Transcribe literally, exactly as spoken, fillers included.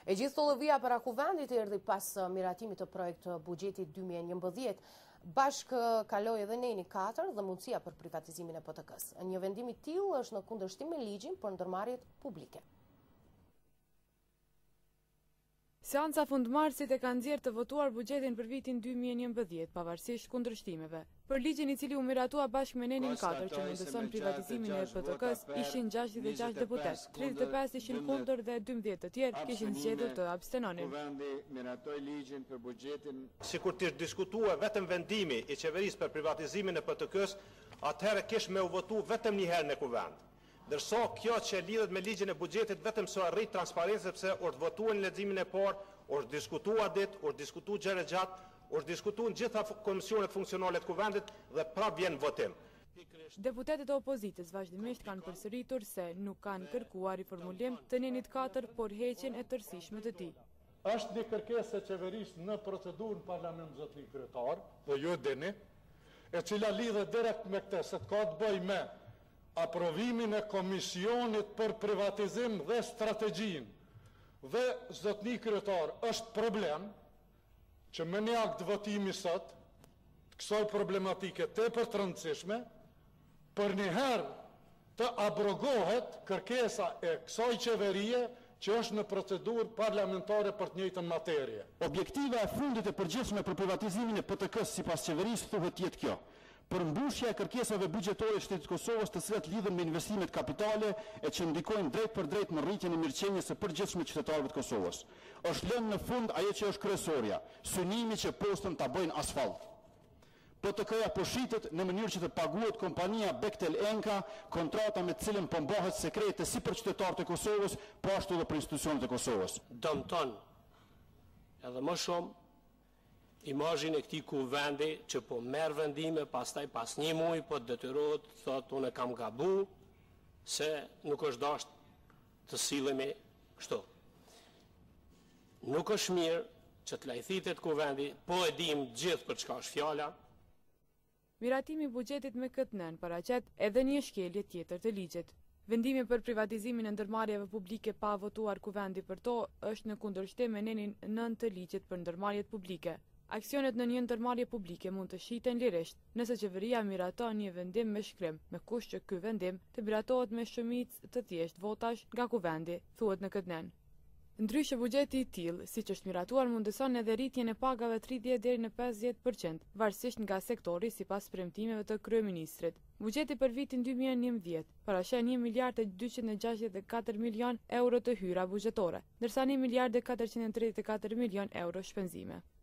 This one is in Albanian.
E gjithë Tollovia para kuvendit erdhi pas miratimit të projekt buxhetit dy mijë e njëmbëdhjetë. Bashkë kaloi edhe neni katër dhe mundësia për privatizimin e P T K-s. Një vendim i tillë është në kundërshtim me ligjin për ndërmarrjet publike. Seanca fundmarrësit e kanë nxjerrë të votuar buxhetin për vitin dy mijë e njëmbëdhjetë, pavarësisht kundërshtimeve. Për ligjin i cili u miratua bashkë me nenin katër që mundëson privatizimin e P T K-s, ishin gjashtëdhjetë e gjashtë deputet, tridhjetë e pesë ishin kundër dhe dymbëdhjetë të tjerë kishin zgjedhur të abstenonin. Kuvendi miratoi ligjin për buxhetin. Sikur të diskutuar vetëm vendimi i qeverisë për privatizimin e P T K-s, atëherë kish me u votu vetëm një herë në kuvend. Ndërsa kjo që lidhet me ligjin e buxhetit vetëm so arrit transparencë sepse është votuar në leximin e parë, është diskutuar ditë, është diskutuar gjëra gjatë, është diskutuar në gjitha komisionet funksionale të kuvendit dhe prap vjen votim. Deputetët e opozitës vazhdimisht kanë përsëritur se nuk kanë kërkuar riformulim të nenit katër, por heqjen e tërësishme të tij. Është një kërkesë e qeverisë në procedurën parlament zotëri kryetar, dhe ju e dini, e cila lidhet direkt me këtë, se ka të bëjë me aprovimin e komisionit për privatizim dhe strategjin. Dhe zotëni kryetar, është problem që me një akt votimi sot, kësaj problematike tepër të rëndësishme, për një herë të abrogohet kërkesa e kësaj qeverie që është në procedurë parlamentare për të njëjtën materie. Objektiva e fundit e përgjithshme për privatizimin e P T K-s sipas qeverisë thuhet jetë kjo: përmbushja e kërkesave buxhetore të Shtetit të Kosovës të cilat lidhen me investimet kapitale e që ndikojnë drejt për drejt në rritjen e mirëqenies së përgjithshme të qytetarëve të Kosovës. Është lënë në fund ajo që është kryesorja, synimi që postën ta bëjnë asfalt. P T K-ja po shitet në mënyrë që të paguhet kompania Bechtel Enka, kontrata me të cilën po mbahet sekrete si për qytetarët e Kosovës, po ashtu edhe për institucionet e Kosovës. Dëmton edhe më shumë imazhin e këtij kuvendi që po merr vendime, pastaj pas një muaji po detyrohet, thotë unë kam gabu se nuk është dashur të sillemi kështu. Nuk është mirë që të lajthitet kuvendi, po e dim gjithë për çka është fjala. Miratimi i buxhetit me këtë nën paraqet edhe një shkelje tjetër të ligjit. Vendimi për privatizimin e ndërmarrjeve publike pa votuar kuvendi për to është në kundërshtim me nenin nën të ligjit për ndërmarrjet publike. Aksionet në një ndërmarrje publike mund të shiten lirisht nëse qeveria miraton një vendim me shkrim, me kusht që ky vendim të miratohet me shumicë të thjeshtë votash nga kuvendi, thuhet në këtë nën. Ndryshe buxheti i tillë, siç është miratuar, mundëson edhe rritjen e pagave tridhjetë deri në pesëdhjetë përqind, varësisht nga sektori sipas premtimeve të kryeministrit. Buxheti për vitin dy mijë e njëmbëdhjetë paraqen një miliard e dyqind e gjashtëdhjetë e katër milion euro të hyra buxhetore, ndërsa një miliard e katërqind e tridhjetë e katër milion euro shpenzime.